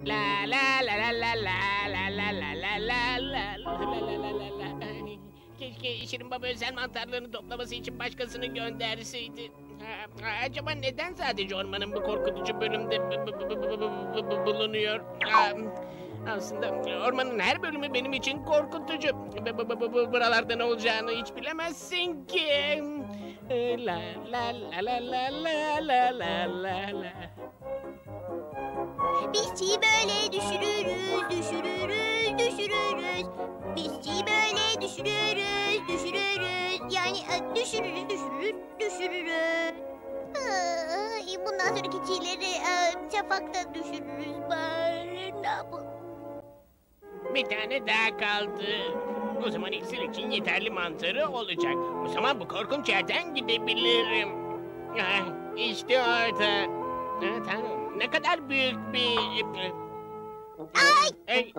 La la la la la la la la la la la la la. Keşke Şirin Baba özel mantarlarını toplaması için başkasını gönderseydi. Acaba neden sadece ormanın bu korkutucu bölümde bulunuyor? Aslında ormanın her bölümü benim için korkutucu. Buralarda ne olacağını hiç bilemezsin ki. La la la la la la la la la. Biz çiğ böyle düşürürüz, düşürürüz, düşürürüz. Biz çiğ böyle düşürürüz, düşürürüz. Yani düşürürüz, düşürürüz, düşürürüz. Bundan sonraki çiğleri şafakta düşürürüz bari. Ne yapalım? Bir tane daha kaldı. O zaman iksir için yeterli mantarı olacak. O zaman bu korkunç yerden gidebilirim. İşte orada. Tanrım, ne kadar büyük bir... Ay! Ay!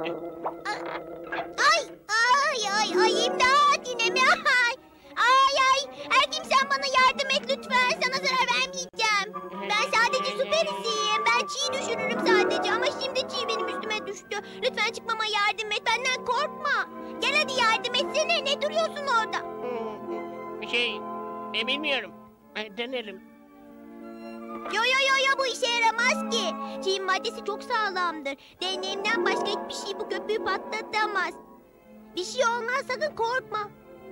Ay, imdat yine mi? Ay, her kimsen bana yardım et lütfen. Sana zarar vermeyeceğim. Ben sadece su perisiyim. Ben çiğ düşürürüm sadece ama şimdi çiğ benim üstüme düştü. Lütfen çıkmama yardım et. Benden korkma. Gel hadi yardım etsene. Ne duruyorsun orada? Bilmiyorum. Denerim. Yo, bu işe yaramaz ki. Çiğ maddesi çok sağlamdır. Deneyimden başka hiçbir şey bu köpüğü patlatamaz. Bir şey olmaz, sakın korkma.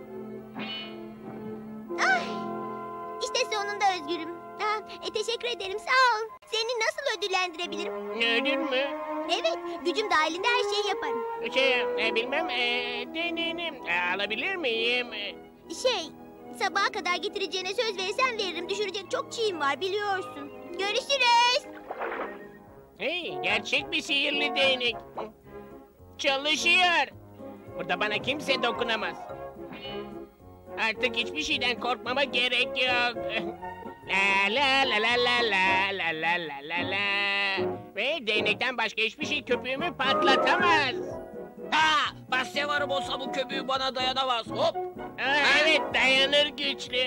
Ay, işte sonunda özgürüm. Teşekkür ederim, sağ ol. Seni nasıl ödüllendirebilirim? Ödül mü? Evet, gücüm dahilinde her şeyi yaparım. Bilmem, deneyim. Alabilir miyim? Sabaha kadar getireceğine söz verirsen veririm. Düşürecek çok çiğim var, biliyorsun. Görüşürüz. Hey, gerçek bir sihirli değnek. Çalışıyor. Burada bana kimse dokunamaz. Artık hiçbir şeyden korkmama gerek yok. La la la la la la la la la la la. Ve değnekten başka hiçbir şey köpüğümü patlatamaz. Basya varım olsa bu köpüğü bana dayanamaz. Hop. Evet, dayanır güçlü.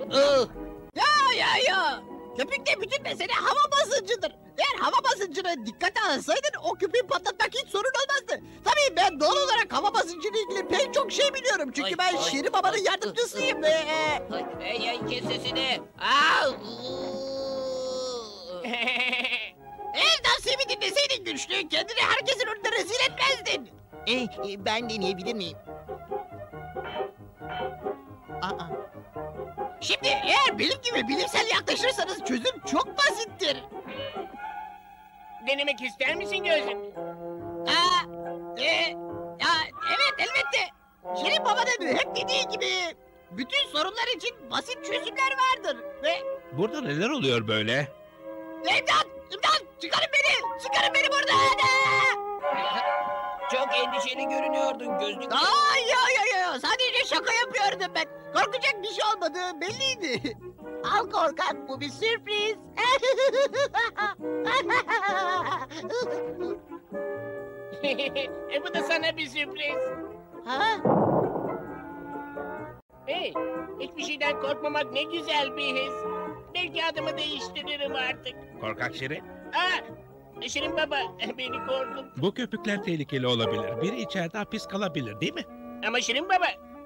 Ya. Köpükte bütün mesele hava basıncıdır. Eğer hava basıncını dikkate alsaydın o köpüğü patlatmak hiç sorun olmazdı. Tabii ben doğal olarak hava basıncıyla ilgili pek çok şey biliyorum. Çünkü ben Şirin Baba'nın yardımcısıyım. Kes sesini. Eğer dansımı dinleseydin güçlü, kendini herkesin önünde rezil etmezdin. Ben deneyebilir miyim? Şimdi eğer benim gibi bilimsel yaklaşırsanız çözüm çok basittir. Denemek ister misin gözüm? Evet elbette. Şirin Baba'nın hep dediği gibi bütün sorunlar için basit çözümler vardır. Ve burada neler oluyor böyle? İmdat! Çıkarın beni buradan! Çok endişeli görünüyordun gözlük. Ya. Sadece şaka yapıyordum ben. Korkacak bir şey olmadığı belliydi. Al korkak, bu bir sürpriz. Bu da sana bir sürpriz. Hey, hiçbir şeyden korkmamak ne güzel bir his. Belki adımı değiştiririm artık. Korkak Şirin. Şirin Baba, beni korkut. Bu köpükler tehlikeli olabilir. Biri içeride hapis kalabilir değil mi? Ama Şirin Baba...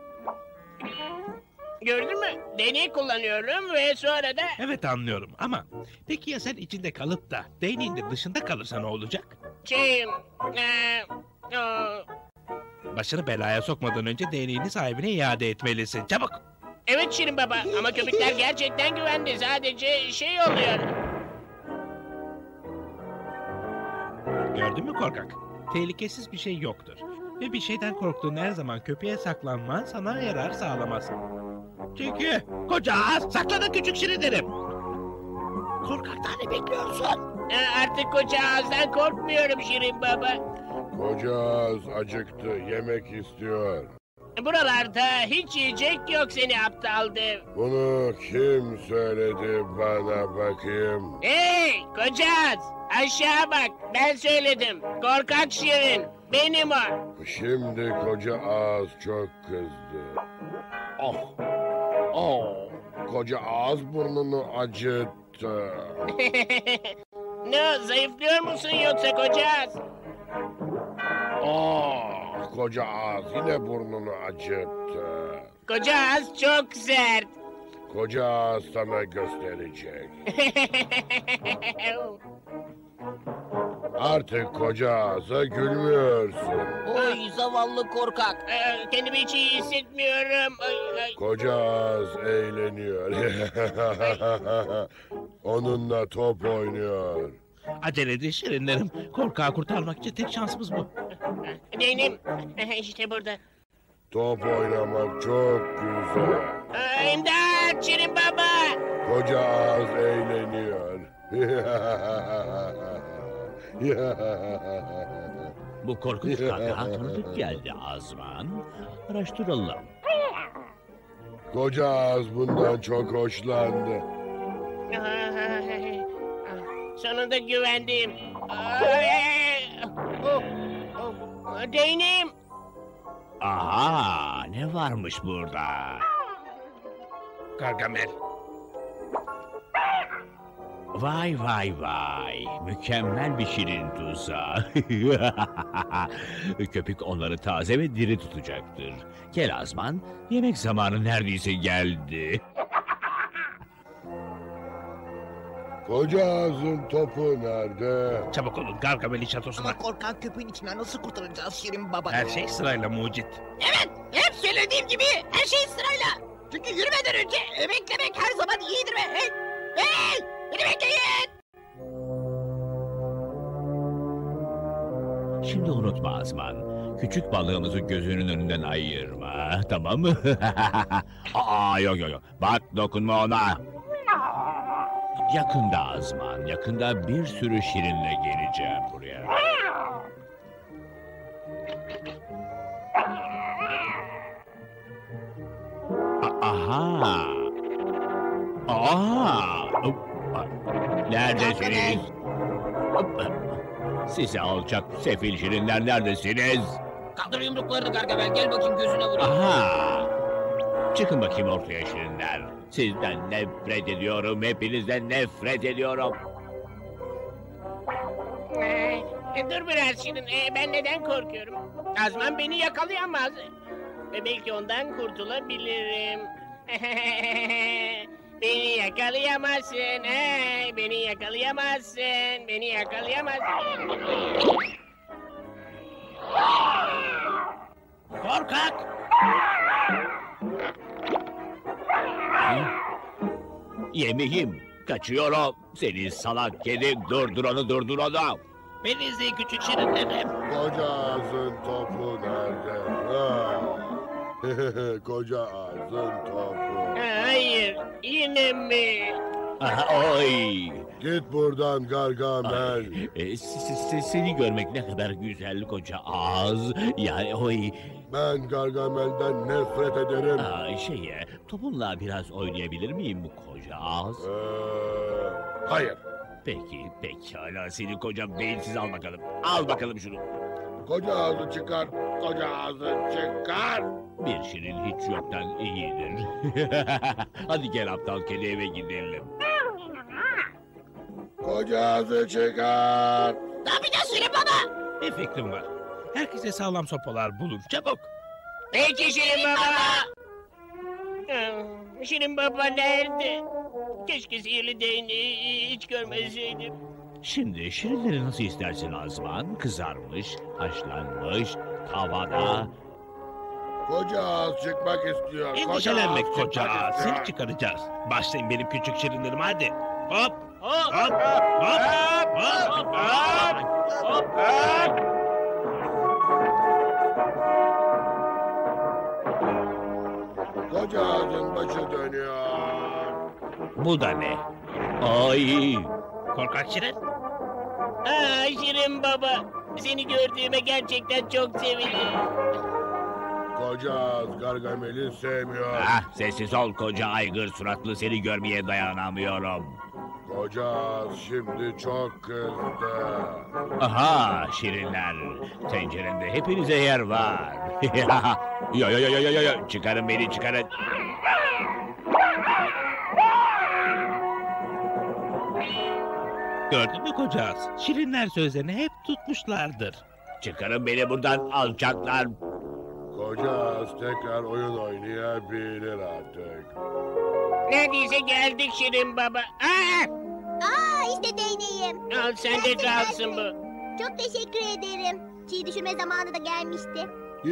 Gördün mü? Deney kullanıyorum ve sonra da... Evet anlıyorum ama peki ya sen içinde kalıp da değneğin de dışında kalırsa ne olacak? Başını belaya sokmadan önce değneğini sahibine iade etmelisin. Çabuk! Evet Şirin Baba ama köpükler gerçekten güvenli. Sadece oluyor. Gördün mü korkak? Tehlikesiz bir şey yoktur. Ve bir şeyden korktuğun her zaman köpeğe saklanman sana yarar sağlamaz. Çünkü koca ağız saklanın küçük şirinlerim. Korkaktan ne bekliyorsun? Artık koca ağızdan korkmuyorum Şirin Baba. Koca ağız acıktı, yemek istiyor. Buralarda hiç yiyecek yok seni aptal dev. Bunu kim söyledi bana bakayım? Hey koca ağız, aşağı bak, ben söyledim. Korkak Şirin, benim o. Şimdi koca ağız çok kızdı. Koca ağız burnunu acıttı. Ne, zayıflıyor musun yoksa koca ağız? Koca ağız yine burnunu acıttı. Koca ağız çok sert. Koca ağız sana gösterecek. Artık koca ağza gülmüyorsun. Oy zavallı korkak. Kendimi hiç iyi hissetmiyorum. Koca ağız eğleniyor. Onunla top oynuyor. Acele edin şirinlerim. Korkağı kurtarmak için tek şansımız bu. Benim işte burada. Top oynamak çok güzel. İmdat Şirin Baba. Koca ağız eğleniyor. Bu korkunç kahkaha tanıdık geldi Azman. Araştıralım. Koca ağız bundan çok hoşlandı. Sonunda güvendim. Değinim. Aha, ne varmış burada? Gargamel. Vay vay vay, mükemmel bir şirin tuzağı. Köpük onları taze ve diri tutacaktır. Gel Azman, yemek zamanı neredeyse geldi. Koca ağzın topu nerede? Çabuk olun Gargamel'in şatosuna. Ama korkak köpeğin içinden nasıl kurtaracağız Şirin Baba? Her şey sırayla mucit. Evet, hep söylediğim gibi her şey sırayla. Çünkü yürümeden önce beklemek her zaman iyidir ve hey, beni bekleyin. Şimdi unutma Azman, küçük balığımızı gözünün önünden ayırma, tamam mı? Yok, bak dokunma ona. Yakında Azman, yakında bir sürü şirinle geleceğim buraya. Aha! Neredesiniz? Size alçak sefil şirinler neredesiniz? Kaldır yumruklarını Gargamel, gel bakayım gözüne vurayım. Aha! Çıkın bakayım ortaya şirinler. Sizden nefret ediyorum, hepinizden nefret ediyorum. Dur biraz Şirin. Ben neden korkuyorum? Azman beni yakalayamaz. Ve belki ondan kurtulabilirim. Beni yakalayamazsın. Beni yakalayamazsın. Beni yakalayamazsın. Korkak! Yemeğim, kaçıyorum. Seni salak kedi, durdur onu. Beni izleyin küçük şirinlerim. Koca ağzın topu nerede? Koca ağzın topu. Hayır. Yine mi? Aha, oy! Git buradan Gargamel. Seni görmek ne kadar güzel koca ağız. Yani oy. Ben Gargamel'den nefret ederim. Topunla biraz oynayabilir miyim bu koca ağız? Hayır. Pekala seni koca beyinsiz al bakalım. Al bakalım şunu. Koca ağzı çıkar. Koca ağzı çıkar. Bir şirin hiç yoktan iyidir. Hadi gel aptal kedi eve gidelim. Koca ağzı çıkar. Ne yapacağız Şirin Baba? Bir fikrim var. Herkese sağlam sopalar bulun. Çabuk. Peki Şirin Baba. Şirin Baba nerede? Keşke sihirli değneği hiç görmeseydim. Şimdi şirinleri nasıl istersin Azman? Kızarmış, haşlanmış, tavada. Koca ağız çıkmak istiyor. Endişelenme ağız koca çıkmak ağa. istiyor. Seni çıkaracağız. Başlayın benim küçük şirinlerim hadi. Hop. Hop. Hop. Hop. Hop. Hop. Hop. Koca ağzın başı dönüyor. Bu da ne? Ay! Korkak şirin. Şirin Baba. Seni gördüğüme gerçekten çok sevindim. Koca ağız Gargamel'i sevmiyor. Sessiz ol koca aygır suratlı, seni görmeye dayanamıyorum. Koca ağız şimdi çok kızdı. Aha şirinler, tenceremde hepinize yer var. yo, çıkarın beni çıkarın. Gördün mü koca ağız? Şirinler sözlerini hep tutmuşlardır. Çıkarın beni buradan alçaklar. Koca ağız tekrar oyun oynayabilir artık. Neredeyse geldik Şirin Baba. İşte değneğim. Al sen de kalsın bu. Çok teşekkür ederim. Çiğ düşürme zamanı da gelmişti.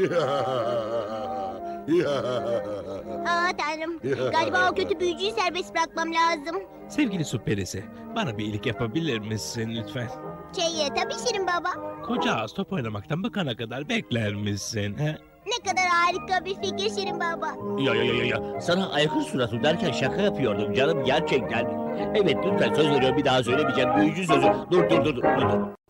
Tanrım. Galiba o kötü büyücüyü serbest bırakmam lazım. Sevgili su perisi, bana bir iyilik yapabilir misin lütfen? Tabii Şirin Baba. Koca ağız top oynamaktan bıkana kadar bekler misin? He? Ne kadar harika bir fikir Şirin Baba. Ya. Sana aykırı suratı derken şaka yapıyordum canım gerçekten. Evet lütfen söz veriyorum bir daha söylemeyeceğim. Büyücü sözü. Dur.